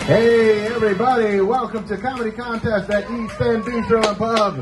Hey everybody, welcome to Comedy Contest at East End Bistro and Pub.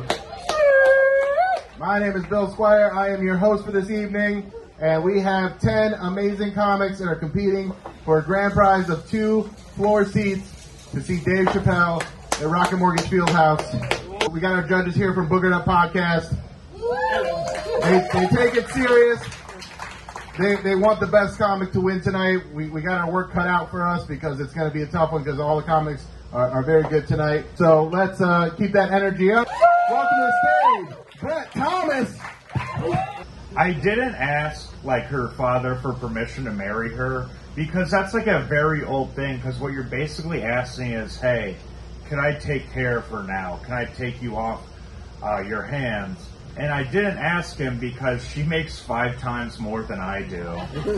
My name is Bill Squire. I am your host for this evening, and we have 10 amazing comics that are competing for a grand prize of 2 floor seats to see Dave Chappelle at Rocket Mortgage Fieldhouse. We got our judges here from Boogered Up Podcast. They take it serious. They want the best comic to win tonight. We got our work cut out for us because it's going to be a tough one because all the comics are very good tonight. So let's keep that energy up. Welcome to the stage, Brett Thomas. I didn't ask her father for permission to marry her because that's a very old thing, because what you're basically asking is, hey, can I take care of her now? Can I take you off your hands? And I didn't ask him because she makes 5 times more than I do.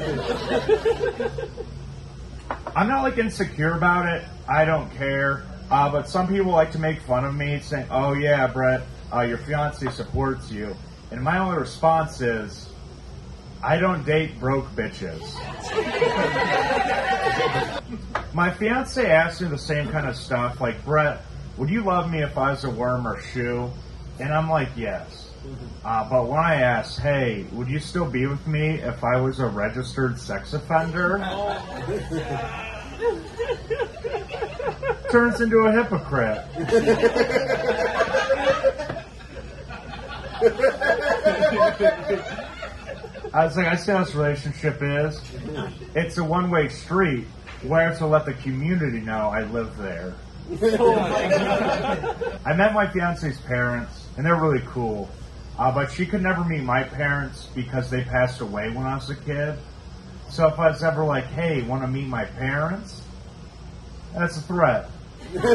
I'm not insecure about it. I don't care. But some people like to make fun of me, saying, oh yeah, Brett, your fiance supports you. And my only response is, I don't date broke bitches. My fiance asked me the same kind of stuff, like, Brett, would you love me if I was a worm or shoe? And I'm like, yes. But when I asked, hey, would you still be with me if I was a registered sex offender? Turns into a hypocrite. I was like, I see how this relationship is. It's a one-way street where I have to let the community know I live there. I met my fiance's parents, and they're really cool. But she could never meet my parents because they passed away when I was a kid. So if I was ever like, hey, want to meet my parents? That's a threat. Let's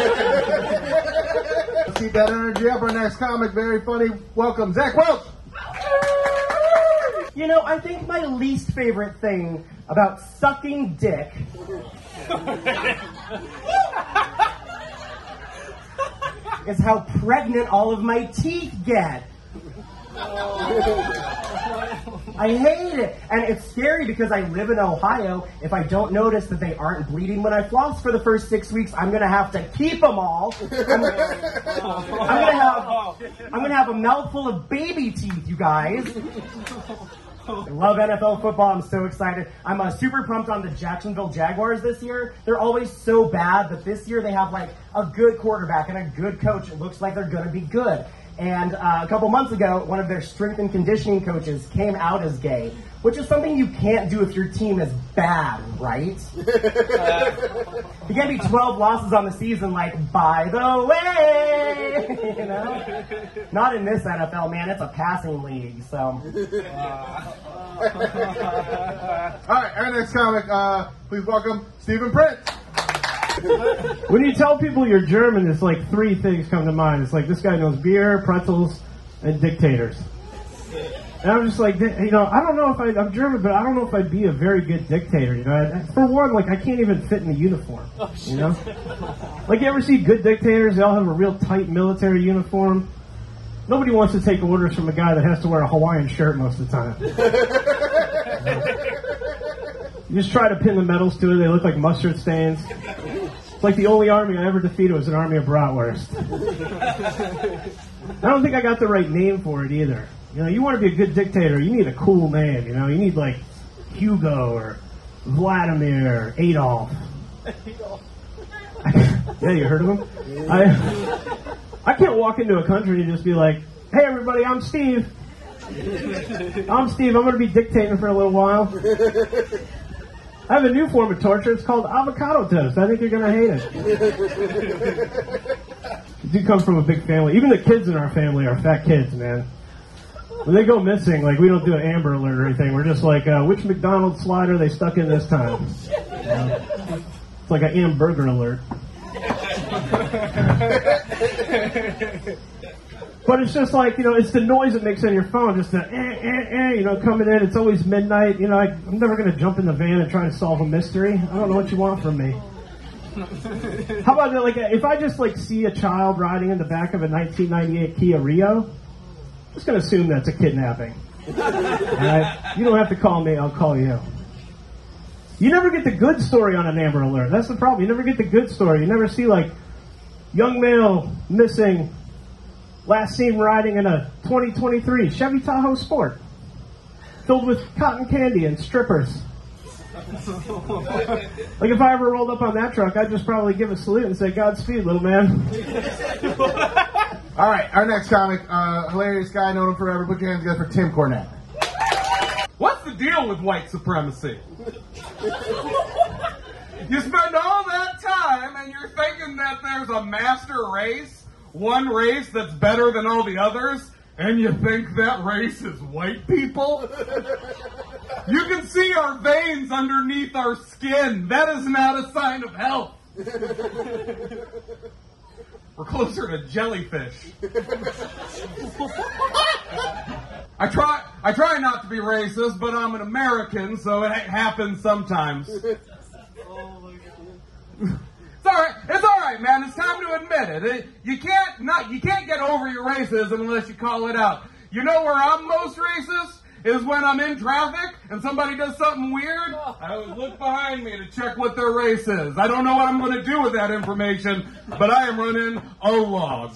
keep that energy up. Our next comic, very funny. Welcome, Zach Welch. You know, I think my least favorite thing about sucking dick is how pregnant all of my teeth get. I hate it. And it's scary because I live in Ohio. If I don't notice that they aren't bleeding when I floss for the first 6 weeks, I'm going to have to keep them all. I'm going to have a mouthful of baby teeth, you guys. I love NFL football. I'm so excited. I'm super pumped on the Jacksonville Jaguars this year. They're always so bad, but this year they have a good quarterback and a good coach. It looks like they're going to be good. And a couple months ago, one of their strength and conditioning coaches came out as gay, which is something you can't do if your team is bad, right? You can't be 12 losses on the season by the way, you know? Not in this NFL, man. It's a passing league, so. All right, our next comic, please welcome Stephen Prince. When you tell people you're German, it's 3 things come to mind. It's this guy knows beer, pretzels, and dictators. And I'm just I don't know if I'm German, but I don't know if I'd be a very good dictator. For one, I can't even fit in the uniform. You know, you ever see good dictators? They all have a real tight military uniform. Nobody wants to take orders from a guy that has to wear a Hawaiian shirt most of the time. You just try to pin the medals to it. They look like mustard stains. It's the only army I ever defeated was an army of bratwurst. I don't think I got the right name for it either. You want to be a good dictator, you need a cool name. You need Hugo or Vladimir, Adolf. Yeah, you heard of him? I can't walk into a country and just be like, hey everybody, I'm Steve. I'm going to be dictating for a little while. I have a new form of torture. It's called avocado toast. I think you're going to hate it. You do come from a big family. Even the kids in our family are fat kids, man. When they go missing, we don't do an Amber Alert or anything. We're just which McDonald's slide are they stuck in this time? It's like an Amberger Alert. But it's just it's the noise it makes on your phone, just the coming in. It's always midnight. I'm never going to jump in the van and try to solve a mystery. I don't know what you want from me. How about if I just see a child riding in the back of a 1998 Kia Rio, I'm just going to assume that's a kidnapping. All right? You don't have to call me, I'll call you. You never get the good story on an Amber Alert. That's the problem. You never get the good story. You never see, like, young male missing, last seen riding in a 2023 Chevy Tahoe Sport filled with cotton candy and strippers. Like, if I ever rolled up on that truck, I'd just probably give a salute and say, Godspeed, little man. All right, our next comic, hilarious guy, known him forever. Put your hands together for Tim Cornette. What's the deal with white supremacy? You spend all that time and you're thinking that there's a master race, one race that's better than all the others, and you think that race is white people? You can see our veins underneath our skin. That is not a sign of health. We're closer to jellyfish. I try not to be racist, but I'm an American, so it happens sometimes. It's all right, man. It's time to admit it. You can't get over your racism unless you call it out. You know where I'm most racist? Is when I'm in traffic and somebody does something weird, I always look behind me to check what their race is. I don't know what I'm going to do with that information, but I am running a log.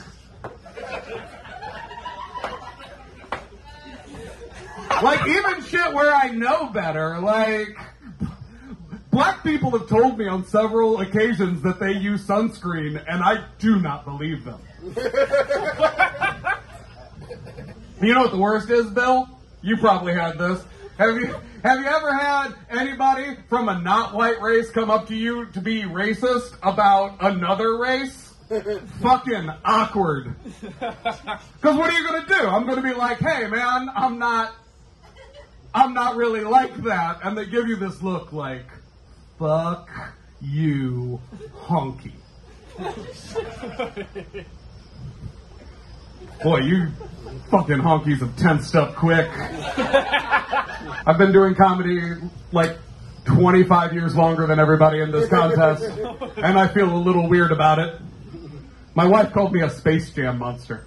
Like, even shit where I know better, like, black people have told me on several occasions that they use sunscreen, and I do not believe them. You know what the worst is, Bill? You probably had this. Have you ever had anybody from a not white race come up to you to be racist about another race? Fucking awkward. Because what are you going to do? I'm going to be like, hey man, I'm not really like that. And they give you this look like, fuck you, honky. Boy, you fucking honkies have tensed up quick. I've been doing comedy like 25 years longer than everybody in this contest, and I feel a little weird about it. My wife called me a Space Jam monster.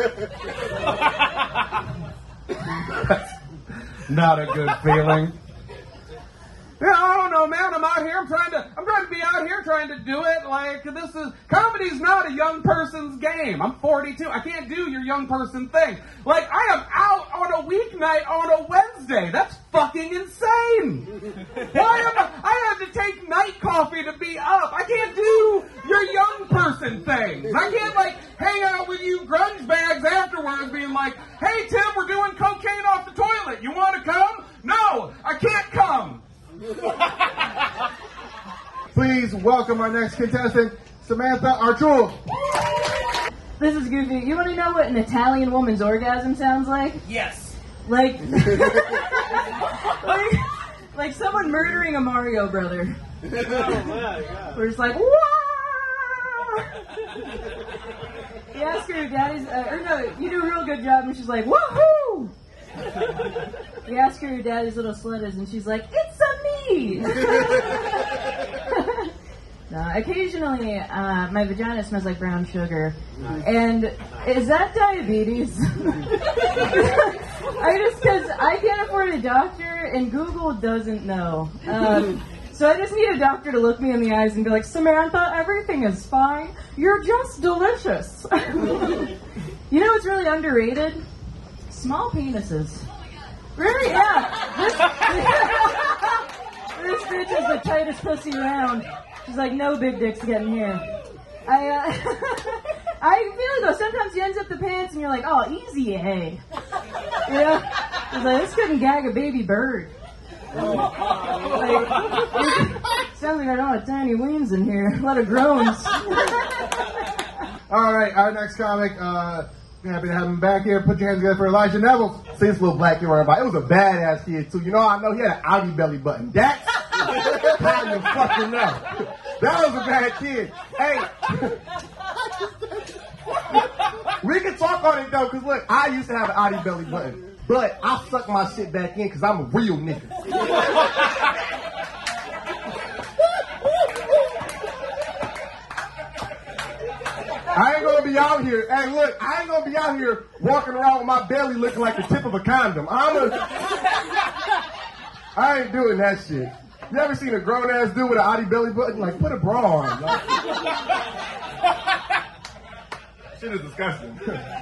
That's not a good feeling. Yeah, I don't know, man. I'm out here. I'm trying to be out here trying to do it. Like, comedy's not a young person's game. I'm 42. I can't do your young person thing. Like, I am out on a weeknight on a Wednesday. That's fucking insane. I had to take night coffee to be up. I can't do your young person things. I can't, like, hang out with you grunge bags afterwards being like, hey, Tim, we're doing cocaine off the toilet. You want to come? No, I can't come. Please welcome our next contestant, Samantha Artur. This is goofy. You want to know what an Italian woman's orgasm sounds like? Yes. Like someone murdering a Mario brother. Oh my God. We're just like, wah! You ask her if daddy's, you do a real good job, and she's like, woohoo! You ask her who daddy's little slut is, and she's like, it's a me! No, occasionally, my vagina smells like brown sugar. Nice. And is that diabetes? Because I can't afford a doctor, and Google doesn't know. So I just need a doctor to look me in the eyes and be like, Samantha, everything is fine. You're just delicious. You know what's really underrated? Small penises. Really? Yeah. This bitch is the tightest pussy around. She's like, no big dicks getting here. I feel it though. Sometimes you unzip the pants and you're like, oh, easy, hey. You know? It's like, this couldn't gag a baby bird. Like, sounds like I don't have tiny weens in here. A lot of groans. All right, our next comic, happy to have him back here. Put your hands together for Elijah Neville. See this little black kid right by. It was a badass kid, too. You know, I know he had an Audi belly button. That's how you fucking know. That was a bad kid. Hey. We can talk on it, though, because, look, I used to have an Audi belly button. But I suck my shit back in because I'm a real nigga. I ain't gonna be out here. Hey, look, I ain't gonna be out here walking around with my belly looking like the tip of a condom. I ain't doing that shit. You ever seen a grown ass dude with an Audi belly button? Like, put a bra on. Like, shit is disgusting.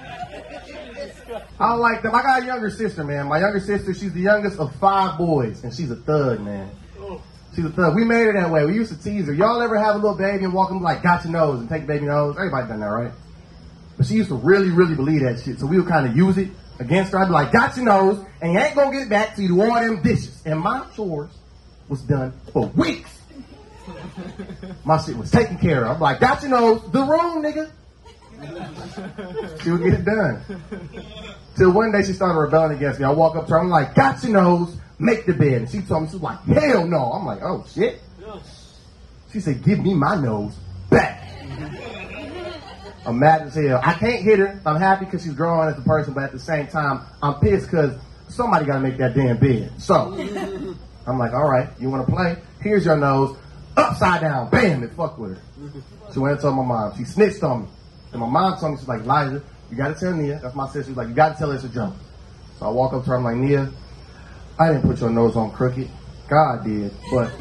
I don't like them. I got a younger sister, man. My younger sister, she's the youngest of 5 boys, and she's a thug, man. She's a thug. We made her that way. We used to tease her. Y'all ever have a little baby and walk them like, got your nose, and take the baby nose? Everybody done that, right? But she used to really, really believe that shit. So we would kind of use it against her. I'd be like, got your nose, and you ain't gonna get it back till you do all them dishes. And my chores was done for weeks. My shit was taken care of. I'm like, got your nose, the room, nigga. She would get it done. Till one day she started rebelling against me. I walk up to her, I'm like, got your nose, make the bed. And she told me, she was like, hell no. I'm like, oh shit. She said, give me my nose back. I'm mad as hell. I can't hit her. I'm happy because she's growing as a person, but at the same time, I'm pissed because somebody got to make that damn bed. So, I'm like, all right, you want to play? Here's your nose. Upside down. Bam, it fucked with her. She went and told my mom. She snitched on me. And my mom told me, she's like, Liza, you got to tell Nia. That's my sister. She's like, you got to tell her it's a joke. So I walk up to her. I'm like, Nia, I didn't put your nose on crooked. God did. But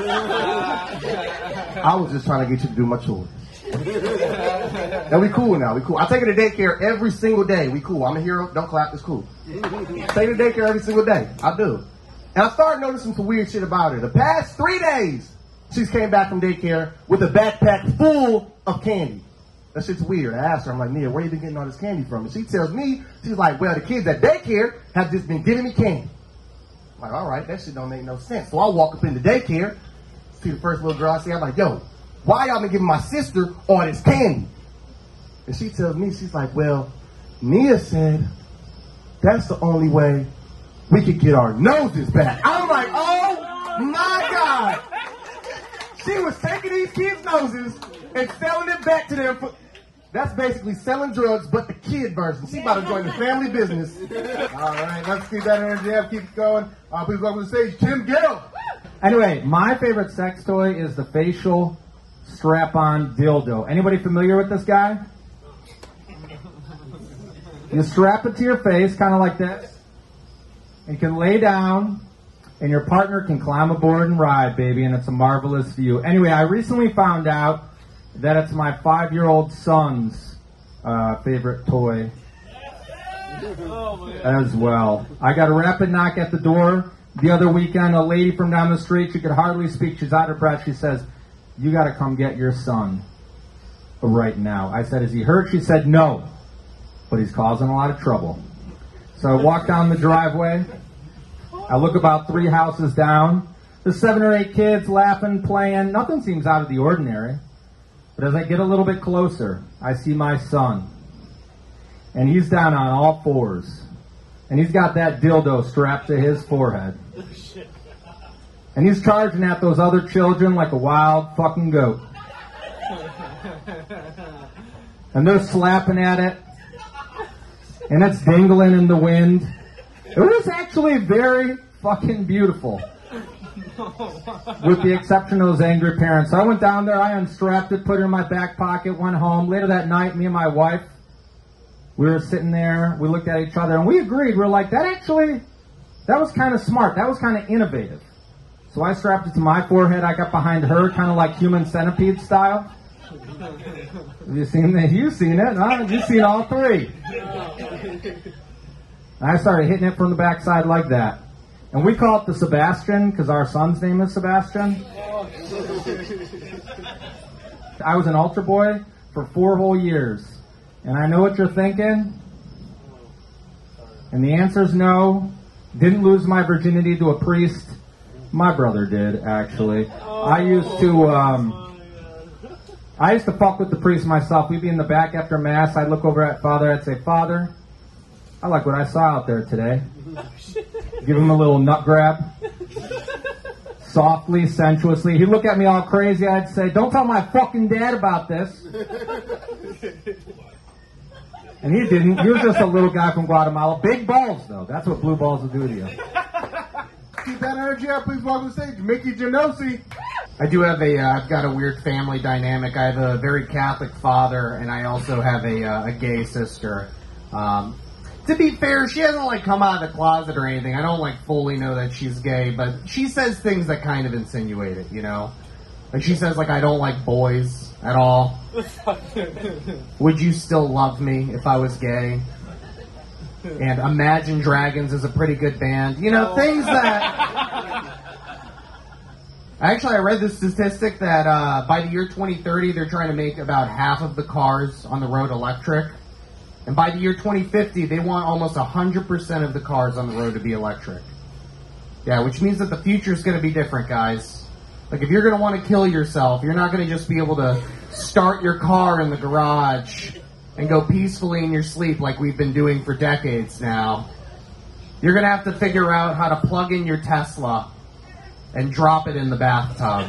I was just trying to get you to do my chores. And we cool now. We cool. I take her to daycare every single day. We cool. I'm a hero. Don't clap. It's cool. Take her to daycare every single day. I do. And I started noticing some weird shit about her. The past 3 days, she's came back from daycare with a backpack full of candy. That shit's weird. I asked her, I'm like, Nia, where you been getting all this candy from? And she tells me, she's like, well, the kids at daycare have just been giving me candy. I'm like, all right, that shit don't make no sense. So I walk up into daycare, see the first little girl I see, I'm like, yo, why y'all been giving my sister all this candy? And she tells me, she's like, well, Nia said that's the only way we could get our noses back. I'm like, oh my God. She was taking these kids' noses and selling it back to them. That's basically selling drugs, but the kid version. She about to join the family business. All right, let's keep that energy up. Keep it going. Please welcome to the stage, Tim Gill. Anyway, my favorite sex toy is the facial strap-on dildo. Anybody familiar with this guy? You strap it to your face, kind of like this. You can lay down, and your partner can climb aboard and ride, baby, and it's a marvelous view. Anyway, I recently found out that it's my 5-year-old son's favorite toy as well. I got a rapid knock at the door the other weekend. A lady from down the street, she could hardly speak. She's out of breath. She says, you got to come get your son right now. I said, is he hurt? She said, no, but he's causing a lot of trouble. So I walk down the driveway. I look about 3 houses down. There's 7 or 8 kids laughing, playing. Nothing seems out of the ordinary. But as I get a little bit closer, I see my son. And he's down on all 4s. And he's got that dildo strapped to his forehead. And he's charging at those other children like a wild fucking goat. And they're slapping at it. And it's dangling in the wind. It was actually very fucking beautiful. With the exception of those angry parents. So I went down there, I unstrapped it, put it in my back pocket, went home. Later that night, me and my wife, we were sitting there, we looked at each other, and we agreed. We were like, that was kind of smart. That was kind of innovative. So I strapped it to my forehead. I got behind her, kind of like Human Centipede style. Have you seen that? You've seen it, huh? You've seen all 3. And I started hitting it from the backside like that. And we call it the Sebastian because our son's name is Sebastian. I was an altar boy for 4 whole years. And I know what you're thinking. And the answer is no. Didn't lose my virginity to a priest. My brother did, actually. I used to fuck with the priest myself. We'd be in the back after Mass. I'd look over at Father. I'd say, Father, I like what I saw out there today. Give him a little nut grab. Softly, sensuously. He'd look at me all crazy. I'd say, don't tell my fucking dad about this. And he didn't. He was just a little guy from Guatemala. Big balls, though. That's what blue balls will do to you. Keep that energy up. Please welcome to the stage, Mickey Genosi. I do have I've got a weird family dynamic. I have a very Catholic father, and I also have a gay sister. To be fair, she hasn't like come out of the closet or anything. I don't like fully know that she's gay, but she says things that kind of insinuate it, you know? Like she says like I don't like boys at all. Would you still love me if I was gay? And Imagine Dragons is a pretty good band. You know, things that... Actually, I read this statistic that by the year 2030, they're trying to make about half of the cars on the road electric. And by the year 2050, they want almost 100% of the cars on the road to be electric. Yeah, which means that the future is going to be different, guys. Like, if you're going to want to kill yourself, you're not going to just be able to start your car in the garage and go peacefully in your sleep like we've been doing for decades now. You're going to have to figure out how to plug in your Tesla and drop it in the bathtub.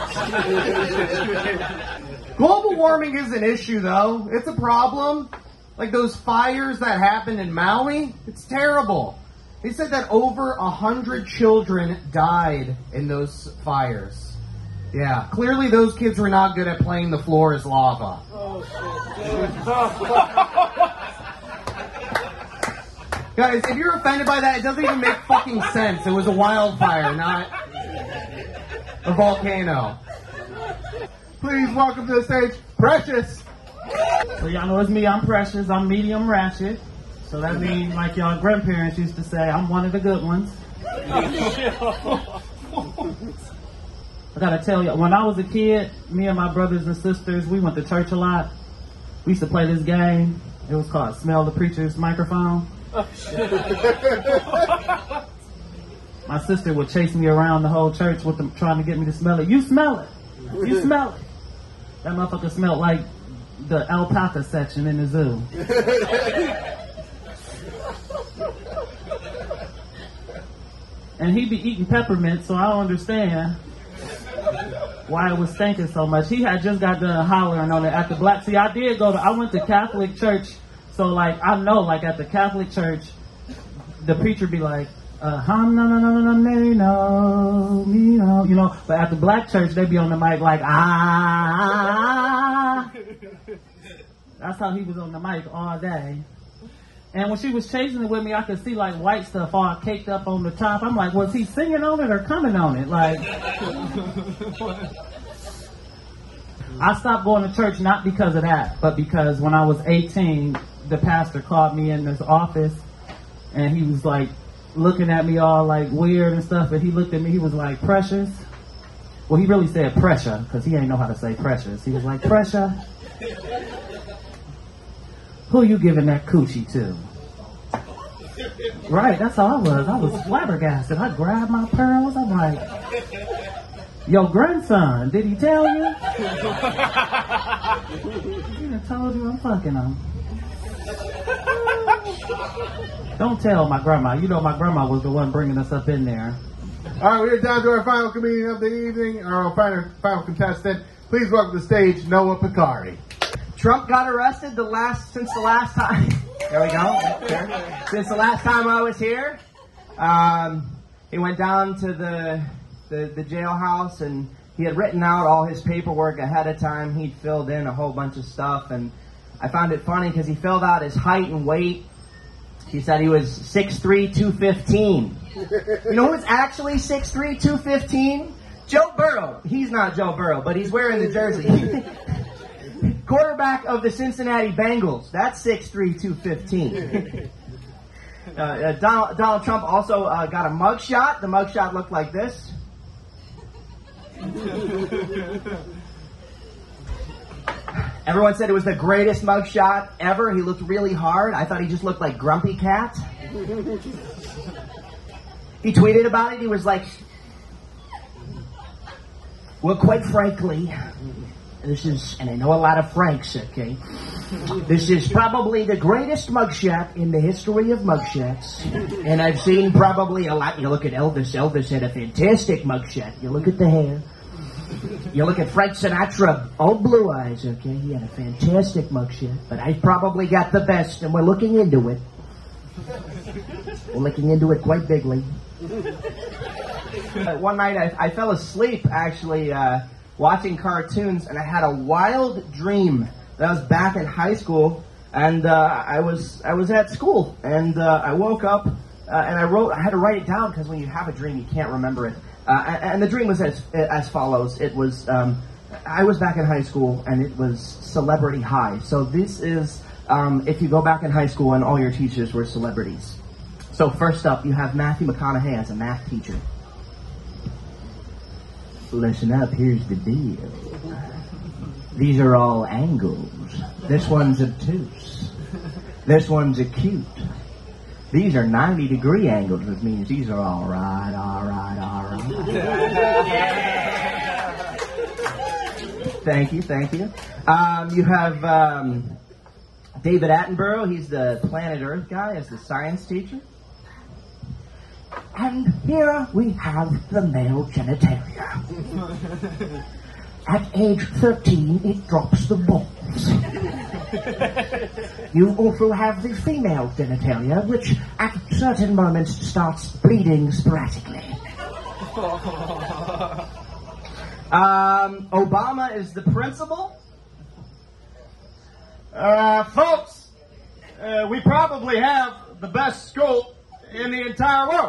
Global warming is an issue, though. It's a problem. Like those fires that happened in Maui, it's terrible. They said that over 100 children died in those fires. Yeah, clearly those kids were not good at playing The Floor is Lava. Guys, if you're offended by that, it doesn't even make fucking sense. It was a wildfire, not a volcano. Please welcome to the stage, Precious. So y'all know it's me, I'm Precious, I'm medium ratchet. So that means, like y'all grandparents used to say, I'm one of the good ones. I gotta tell you, when I was a kid, me and my brothers and sisters, we went to church a lot. We used to play this game. It was called Smell the Preacher's Microphone. My sister would chase me around the whole church with them, trying to get me to smell it. You smell it. You smell it. That motherfucker smelled like the alpaca section in the zoo. And he be eating peppermint, so I don't understand why it was stinking so much. He had just got done hollering on it at the black. See, I went to Catholic church, so like I know, like at the Catholic church, the preacher be like, no, you know. But at the black church, they be on the mic like, ah. That's how he was on the mic all day. And when she was chasing it with me, I could see like white stuff all caked up on the top. I'm like, was he singing on it or coming on it? Like, I stopped going to church not because of that, but because when I was 18, the pastor called me in his office and he was like looking at me all like weird and stuff. And he looked at me, he was like, Precious. Well, he really said pressure because he ain't know how to say precious. He was like, Pressure. Who you giving that coochie to? Right, that's how I was. I was flabbergasted. I grabbed my pearls. I'm like, your grandson, did he tell you? He done told you I'm fucking him. Don't tell my grandma. You know my grandma was the one bringing us up in there. All right, we're down to our final comedian of the evening, our final contestant. Please welcome to the stage, Noah Picari. Trump got arrested since the last time. There we go. Since the last time I was here, he went down to the jailhouse and he had written out all his paperwork ahead of time. He'd filled in a whole bunch of stuff, and I found it funny because he filled out his height and weight. He said he was 6'3", 215. You know who's actually 6'3", 215? Joe Burrow. He's not Joe Burrow, but he's wearing the jersey. Quarterback of the Cincinnati Bengals. That's 6'3", 215. Donald Trump also got a mugshot. The mugshot looked like this. Everyone said it was the greatest mugshot ever. He looked really hard. I thought he just looked like Grumpy Cat. He tweeted about it. He was like, well, quite frankly, this is, and I know a lot of Franks, okay? This is probably the greatest mugshot in the history of mugshots. And I've seen probably a lot. You look at Elvis. Elvis had a fantastic mugshot. You look at the hair. You look at Frank Sinatra, all blue eyes, okay? He had a fantastic mugshot. But I probably got the best, and we're looking into it. We're looking into it quite bigly. One night I fell asleep, actually, watching cartoons, and I had a wild dream that I was back in high school, And I was at school, and I woke up, and I had to write it down because when you have a dream, you can't remember it. And the dream was as follows. It was, I was back in high school, and it was celebrity high. So this is, if you go back in high school and all your teachers were celebrities. So first up, you have Matthew McConaughey as a math teacher. Listen up, here's the deal. These are all angles. This one's obtuse. This one's acute. These are 90-degree angles, which means these are all right. Thank you. You have David Attenborough. He's the Planet Earth guy as the science teacher. And here we have the male genitalia. At age 13, it drops the balls. You also have the female genitalia, which at certain moments starts bleeding sporadically. Obama is the principal. Folks, we probably have the best school in the entire world.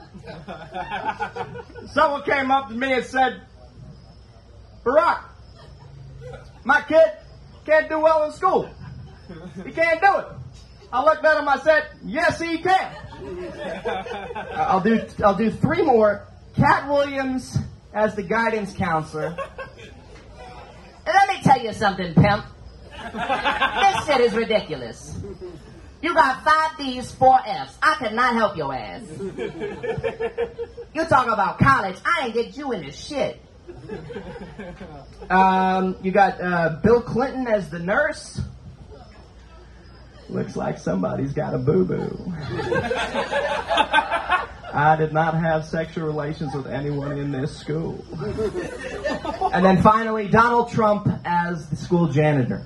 Someone came up to me and said, Barack, my kid can't do well in school. He can't do it. I looked at him, I said, yes, he can. I'll do three more. Cat Williams as the guidance counselor. Let me tell you something, pimp. This shit is ridiculous. You got 5 D's, 4 F's. I cannot help your ass. You talk about college. I ain't get you into shit. You got Bill Clinton as the nurse. Looks like somebody's got a boo-boo. I did not have sexual relations with anyone in this school. And then finally, Donald Trump as the school janitor.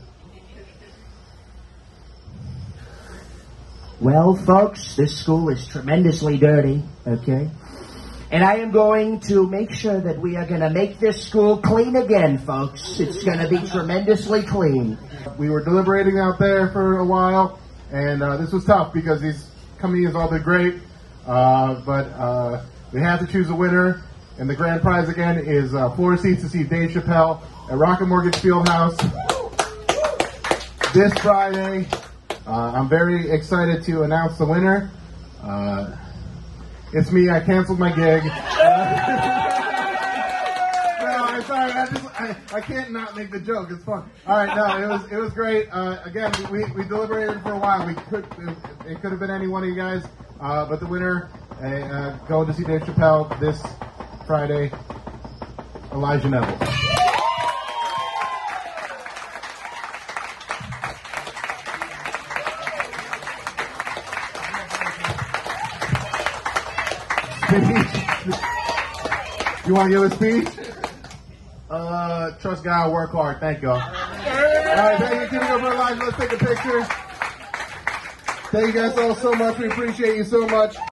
Well, folks, this school is tremendously dirty, okay? And I am going to make sure that we are going to make this school clean again, folks. It's going to be tremendously clean. We were deliberating out there for a while, and this was tough because these comedians all did great, but we had to choose a winner, and the grand prize again is floor seats to see Dave Chappelle at Rocket Mortgage Fieldhouse this Friday. I'm very excited to announce the winner. It's me. I canceled my gig. No, I'm sorry. I can't not make the joke. It's fun. All right. No, it was great. Again, we deliberated for a while. It could have been any one of you guys, but the winner going to see Dave Chappelle this Friday, Elijah Neville. You want to give a speech? Trust God, work hard. Thank y'all. All right, thank you. Keep it up for Elijah. Let's take a picture. Thank you guys all so much. We appreciate you so much.